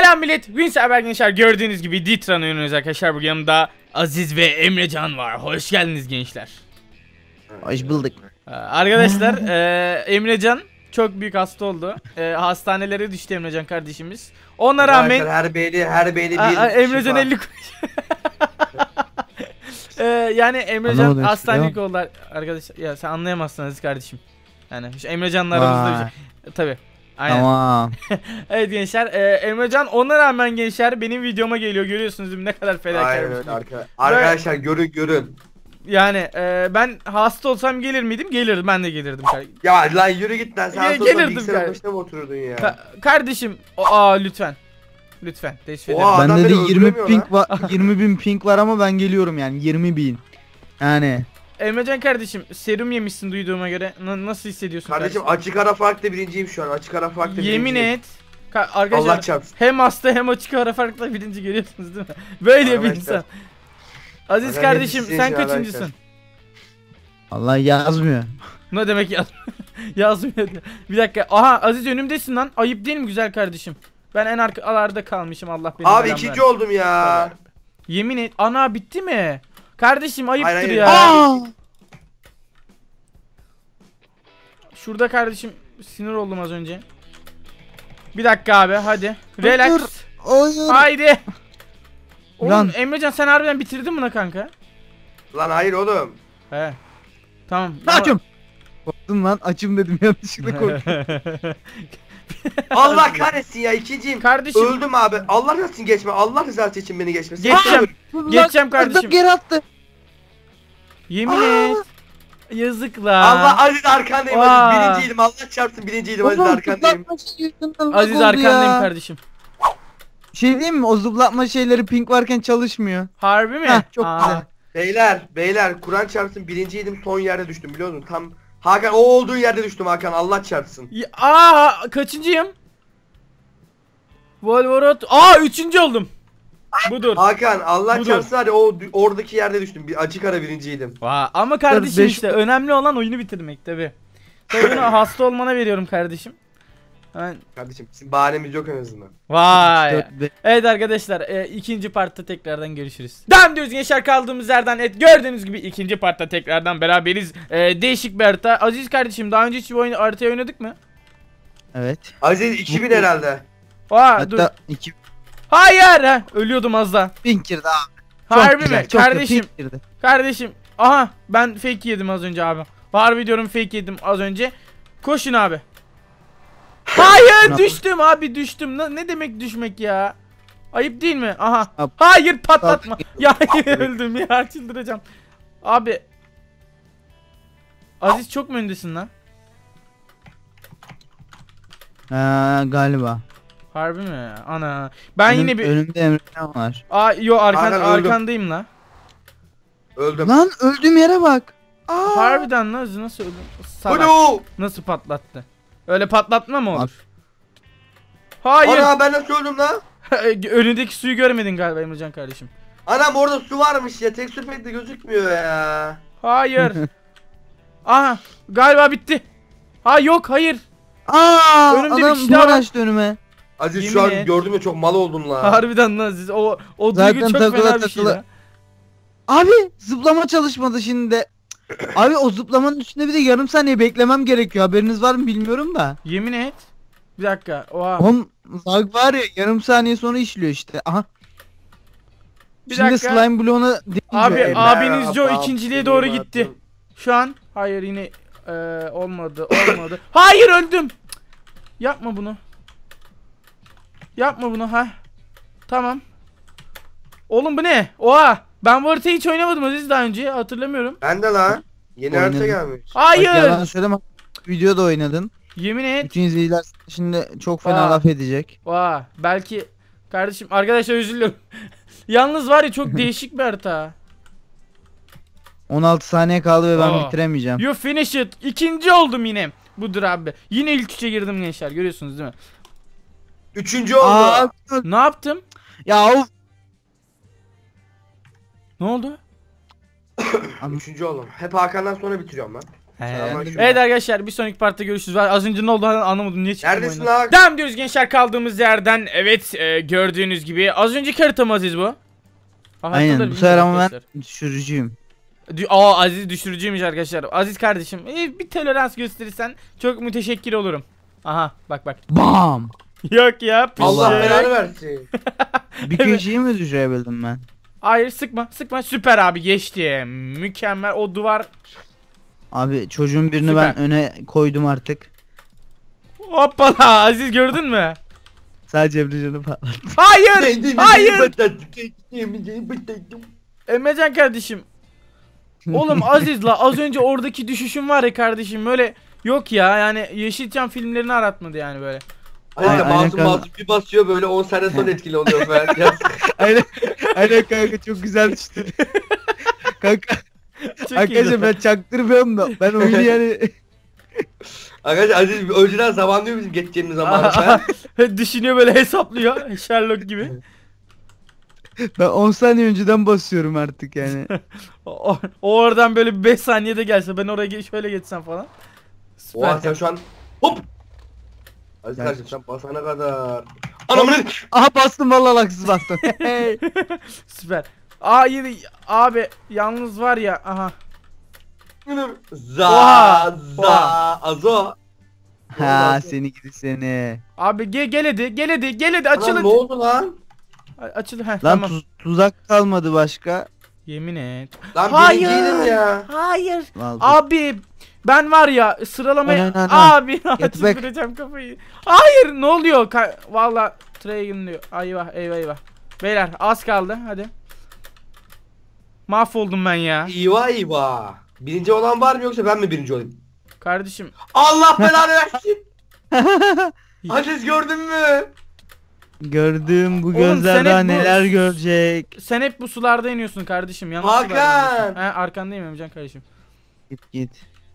Selam millet. Bugün Cyber gençler gördüğünüz gibi Ditran oynuyoruz arkadaşlar. Bu yanımda Aziz ve Emrecan var. Hoş geldiniz gençler. Hoş bulduk. Arkadaşlar Emrecan çok büyük hasta oldu. Hastanelere düştü Emrecan kardeşimiz. Ona rağmen her beyni bir Emrecan 50 kuruş. Yani Emrecan Anlamadım hastanelik oldu arkadaşlar. Ya sen anlayamazsın Aziz kardeşim. Yani şu Emrecan'la aramızda bir şey. Tabii. Aynen. Tamam. Evet gençler, Emrecan ona rağmen gençler benim videoma geliyor, görüyorsunuz değil mi? Ne kadar fedakar. Arkadaşlar görün. Yani ben hasta olsam gelir miydim? Gelirdim, ben de gelirdim. Ya lan yürü git lan, sen Gelirdim sonra bilgisayarın kardeşim. başına mı oturdun ya? Kardeşim, lütfen. Lütfen, teşvik ederim. Oha. Adam Bende de beni 20 öldüremiyor ping var, 20.000 ping var ama ben geliyorum yani 20.000. Yani Emrecan kardeşim, serum yemişsin duyduğuma göre. Nasıl hissediyorsun Kardeşim açık ara farklı birinciyim şu an. Açık ara farklı Yemin birinciyim. et. Arkadaşlar Allah çarpsın. hem hasta hem açık ara farklı birinci, görüyorsunuz değil mi? Böyle bir Arkadaşlar. insan. Aziz Adam kardeşim hepsi sen için kaçıncısın? Allah yazmıyor. Ne demek yazmıyor diyor. Bir dakika. Aha Aziz önümdesin lan. Ayıp değil mi güzel kardeşim? Ben en arkalarda kalmışım, Allah beni Abi belamı ikinci versin. oldum ya. Yemin et. Ana bitti mi? Kardeşim ayıptır Hayır. ya. Aa! Şurada kardeşim sinir oldum az önce. Bir dakika abi hadi. Relax. Hayır. Haydi. Oğlum Lan. Emrecan sen harbiden bitirdin mi lan kanka? Lan hayır oğlum. He. Tamam. Açım. Korktum lan, açım dedim yanlışlıkla korktum. Allah kahretsin ya, ikinciyim. Kardeşim. Öldüm abi. Allah rızası için geçme. Allah rızası için beni geçmesin. Geçeceğim. Geçeceğim kardeşim. Geri attı. Yemin et. Yazık lan. Allah, Aziz arkandayım. Vay. Aziz birinciydim. Allah çarpsın birinciydim. Aziz arkandayım. Aziz arkandayım kardeşim. Şey diyeyim mi? O zıplatma şeyleri ping varken çalışmıyor. Harbi mi? Heh, çok Aa. güzel. Beyler Kur'an çarpsın birinciydim, son yerde düştüm biliyor musun? Tam Hakan o olduğun yerde düştüm Hakan, Allah çarpsın. Kaçıncıyım? Volvorot. Üçüncü oldum. Budur. Hakan Allah Budur. çarpsın, hadi oradaki yerde düştüm. Bir açık ara birinciydim. Ama kardeşim Beş- işte önemli olan oyunu bitirmek tabi. Tabi bunu hasta olmana veriyorum kardeşim. Hemen. Kardeşim bizim bahanemiz yok en azından. Vay. Dört, beş. Evet arkadaşlar, ikinci partta tekrardan görüşürüz. Devam diyoruz gençler kaldığımız yerden. Evet, gördüğünüz gibi ikinci partta tekrardan beraberiz. Değişik bir harita. Aziz kardeşim daha önce hiç bir haritayı oynadık mı? Evet. Aziz 2000 herhalde. Dur. Hatta 2 Hayır. Ölüyordum az daha. ping girdi abi. Çok Harbi güzel, mi? çok güzel Kardeşim. ping girdi. Kardeşim. Aha ben fake yedim az önce abi. Harbi diyorum fake yedim az önce. Koşun abi. Hayır düştüm abi, düştüm. Ne demek düşmek ya? Ayıp değil mi? Aha. Abi. Hayır patlatma. Ya öldüm ya, çıldıracağım. Abi. Aziz çok mu öndesin lan? Galiba. Harbi mi? Ana. Ben yine bir... Önümde Emrecan var. Hakan, öldüm. Arkandayım la. Öldüm. Lan öldüğüm yere bak. Harbiden lan, Aziz nasıl öldün? Salak. Alo. Nasıl patlattı? Öyle patlatma mı olur? Hayır. Ana ben nasıl öldüm lan? Önündeki suyu görmedin galiba Emrecan kardeşim. Anam orada su varmış ya, tekstür pek gözükmüyor ya. Hayır. Aha galiba bitti. Yok hayır. Önümde bir Adam kişi daha duvar var. açtı önüme. Aziz Yemin şu an et. gördüm ya, çok mal oldun lan. Harbiden lan siz o Zaten duygu çok takıla fena bir şey takıla. ya. Abi zıplama çalışmadı şimdi de. Abi o zıplamanın üstünde bir de yarım saniye beklemem gerekiyor. Haberiniz var mı bilmiyorum da. Yemin et. Bir dakika. Oha. Oğlum lag var ya, yarım saniye sonra işliyor işte. Aha. Bir Şimdi dakika. slime bloğuna deyince Abi Eller abiniz Joe kapattım, ikinciliğe doğru gitti. attım. Şu an hayır yine olmadı. Hayır öldüm. Cık. Yapma bunu. Yapma bunu ha. Tamam. Oğlum bu ne? Oha. Ben bu haritayı hiç oynamadım Aziz daha önce, hatırlamıyorum. Ben de lan. Yeni harita Oynadım. gelmiş. Bak, Hayır. yalan söyleme. Videoda oynadın. Yemin et. Bütün izleyiciler şimdi çok fena Aa. laf edecek. Belki kardeşim, arkadaşlar özür diliyorum. Yalnız var ya, çok değişik bir harita. 16 saniye kaldı ve ben Aa. bitiremeyeceğim. You finish it. İkinci oldum yine. Budur abi. Yine ilk üçe girdim gençler, görüyorsunuz değil mi? Üçüncü oldu. Aa, Ne yaptım? ya of. Ne oldu? Üçüncü oldum. Hep Hakan'dan sonra bitiriyorum lan. Evet arkadaşlar bir sonraki partta görüşürüz. Az önce ne oldu anlamadım, niye çıktım Neredesin oyundan. lan? Devam diyoruz gençler kaldığımız yerden. Evet gördüğünüz gibi az önceki haritam Aziz bu. Aynen bu sefer ama ben düşürücüyüm. Aziz düşürücüymüş arkadaşlar. Aziz kardeşim bir tolerans gösterirsen çok müteşekkir olurum. Aha bak. Bam. Yok ya. Allah pişecek. belanı versin. Bir köşeyi mi düşürebildim ben? Hayır sıkma süper abi, geçti. Mükemmel o duvar. Abi çocuğun birini Süper. ben öne koydum artık. Hoppala Aziz gördün mü? Sadece Emrecan'ı patlattım. Hayır. Emrecan kardeşim. Oğlum Aziz'la az önce oradaki düşüşüm var ya kardeşim, böyle yok ya, yani Yeşilçam filmlerini aratmadı yani böyle. Aynen Aynen masum bir basıyor böyle 10 sene sonra etkili oluyor falan. Aynen kanka çok güzel düştü. Kanka Çok arkadaşlar iyiydi. ben çaktırmıyorum da ben oyunu yani Arkadaşlar Aziz önceden zamanlıyor bizim geçeceğimiz zamanı falan. Düşünüyor böyle, hesaplıyor Sherlock gibi. ben 10 saniye önceden basıyorum artık yani. O oradan böyle bir 5 saniyede gelse, ben oraya şöyle geçsem falan. Oha Süper. sen şu an hop. Aziz kardeşim sen basana kadar. Anamın. Aha bastım vallahi laksız bastım. Süper. Hayır abi yalnız var ya, aha. Oha. Azo. Ha seni gidi seni. Abi gel hadi Açılın. açılın. Ne oldu lan? Açıl Lan tamam. tuzak kalmadı başka. Yemin et. Lan Hayır. birinciydim ya. Hayır. Vallahi. Abi ben var ya sıralamaya Aynen. abi Get back. çıldıracağım kafayı. Hayır ne oluyor? Valla Tragen diyor. Eyvah. Beyler az kaldı hadi. Mahvoldum ben ya. Eyvah. Birinci olan var mı yoksa ben mi birinci olayım? Kardeşim. Allah belanı versin. Aziz gördün mü? Gördüm bu Oğlum, gözler sen daha hep bu- neler görecek. Sen hep bu sularda iniyorsun kardeşim. Yanlış Hakan! sularda iniyorsun. He arkandayım Emrecan kardeşim. Git.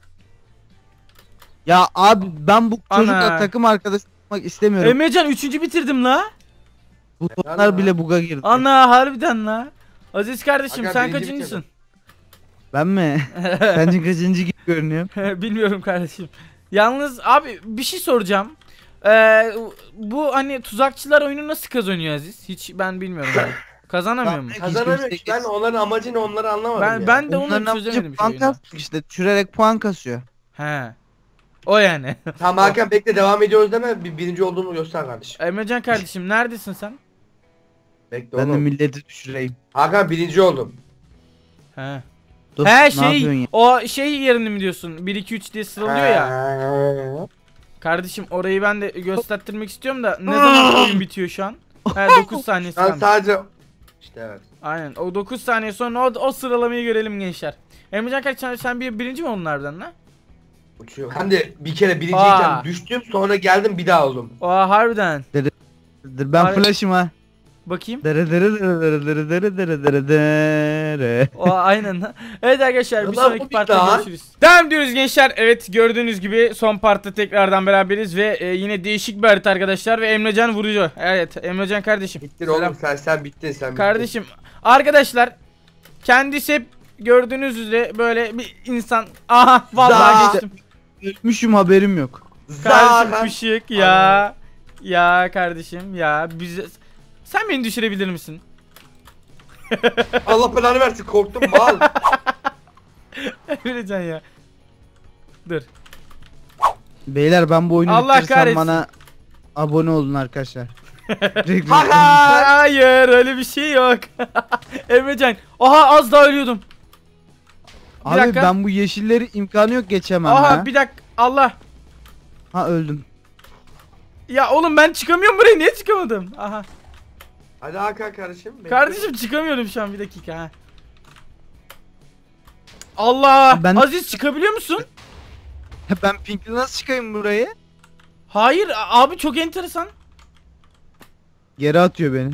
Ya abi ben bu çocukla Ana. takım arkadaşı olmak istemiyorum. Emrecan 3. bitirdim la. Bu tonlar bile buga girdi. Ana harbiden la. Aziz kardeşim Hakan, sen birinci kaçıncısın? Ben mi? Sence kaçıncı gibi görünüyorum? Bilmiyorum kardeşim. Yalnız abi bir şey soracağım. Bu hani tuzakçılar oyunu nasıl kazanıyor Aziz? Hiç ben bilmiyorum. Yani. Kazanamıyor mu? Kazanamıyor ki. Ben onların amacı ne onları anlamadım ya. Ben de onu Onların amacı çözemedim şu puan oyunu. kasmak işte. Düşürerek puan kasıyor. He. O yani. Tamam Hakan bekle devam ediyoruz deme. Birinci olduğumu göster kardeşim. Emrecan kardeşim neredesin sen? Bekle Ben de oğlum. milleti düşüreyim. Hakan birinci oldum. He. Dostum, He ne yapıyorsun ya? o şey yerini mi diyorsun? 1 2 3 diye sıralıyor ya. Kardeşim orayı ben de göstermek istiyorum da ne zaman oyun bitiyor şu an? He 9 saniyesi Ben kalmış. sadece... İşte evet. Aynen o 9 saniye sonra o sıralamayı görelim gençler. Emrecan kaç sen birinci mi onlardan lan? Uçuyorum. Ben de bir kere birinciyken Aa. düştüm sonra geldim bir daha oldum. Oha harbiden. Dur ben Abi- flash'ım ha. Bakayım. Dere dere dere dere dere dere dere dere dere. Oha aynen. Evet arkadaşlar bir Ulan sonraki bu bir partta daha. görüşürüz. Devam diyoruz gençler. Evet gördüğünüz gibi son partta tekrardan beraberiz ve yine değişik bir harita arkadaşlar ve Emrecan vuruyor. Evet Emrecan kardeşim. Bittin Selam. oğlum sen bittin sen bittin. Kardeşim arkadaşlar kendisi hep gördüğünüz üzere böyle bir insan. Aha vallahi Za- geçtim. Ölmüşüm haberim yok. Kardeşim Zaten. pışık ya. Ya kardeşim ya sen beni düşürebilir misin? Allah belanı versin korktum mal. Emrecan ya. Dur. Beyler ben bu oyunu Allah bitirirsem kahretsin. bana abone olun arkadaşlar. Hakan. Hayır öyle bir şey yok. Emrecan. Aha az daha ölüyordum. Bir Abi dakika. ben bu yeşilleri imkanı yok geçemem Aha ha. bir dakika. Allah. Ha öldüm. Ya oğlum ben çıkamıyorum buraya. Niye çıkamadım? Aha. Hadi Hakan kardeşim. bekle. Kardeşim çıkamıyorum şu an bir dakika ha. Allah. Ben- Aziz çıkabiliyor musun? Ben pinkli nasıl çıkayım burayı? Hayır abi çok enteresan. Geri atıyor beni.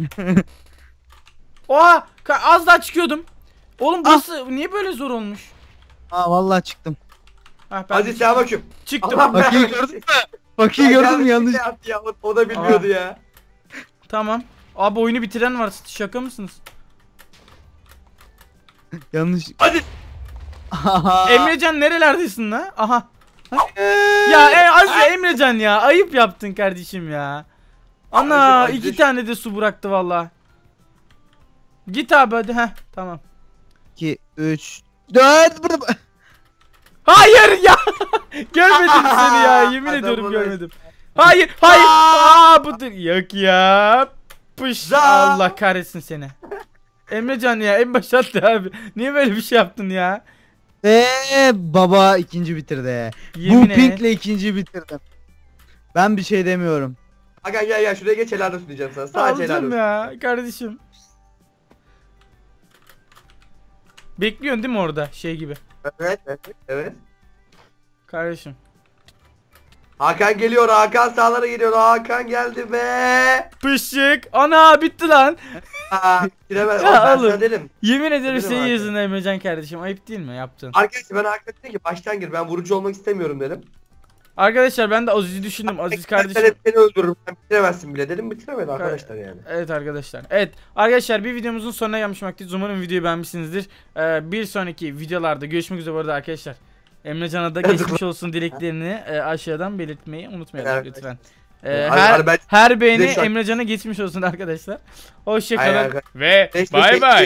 Oha az daha çıkıyordum. Oğlum burası niye böyle zor olmuş? Aa vallahi çıktım. Ha, ben Hadi sen bakayım. çıktım. Allah Bakıyı belanı gördün versin. mü? Bakıyı gördün mü yanlış. şey yaptı ya, o da bilmiyordu ya. Tamam. Abi oyunu bitiren var. Şaka mısınız? Yanlış. Hadi. Emrecan nerelerdesin lan? Aha. Ya Aziz Emrecan ya ayıp yaptın kardeşim ya. Ana Aziz, 2 tane de su bıraktı valla. Git abi hadi tamam. 2 3 4 burada. Hayır ya. Görmedim seni ya yemin Adam ediyorum bunu- görmedim. Hayır budur yok ya. Pış Allah kahretsin seni. Emrecan ya en başa attı abi. Niye böyle bir şey yaptın ya? Baba ikinci bitirdi. Yemin Bu et. pinkle ikinci bitirdim. Ben bir şey demiyorum. Hakan gel şuraya geç, helal olsun diyeceğim sana. Sadece helal Aldım olsun. ya kardeşim. Bekliyorsun değil mi orada şey gibi? Evet. Kardeşim. Hakan geliyor, Hakan sağlara geliyor, Hakan geldi be. Pışık. Ana bitti lan. Bitiremez. Ya Ben oğlum. sana dedim. Yemin ederim Dedim senin Hakan. yüzünden Emrecan kardeşim. Ayıp değil mi yaptın? Arkadaşlar ben Hakan dedim ki baştan gir, ben vurucu olmak istemiyorum dedim. Arkadaşlar ben de Aziz'i düşündüm. Aziz Ben kardeşim. hep seni öldürürüm, sen bitiremezsin bile dedim, bitiremedi arkadaşlar yani. Evet arkadaşlar. Evet arkadaşlar bir videomuzun sonuna gelmiş vaktiyiz. Umarım videoyu beğenmişsinizdir. Bir sonraki videolarda görüşmek üzere bu arada arkadaşlar. Emrecan'a da geçmiş olsun dileklerini aşağıdan belirtmeyi unutmayalım Evet. lütfen. Hadi ben- Her beğeni Size şu an- Emrecan'a geçmiş olsun arkadaşlar. Aynen Hoşçakalın arkadaşlar. ve Teşekkür bay bay.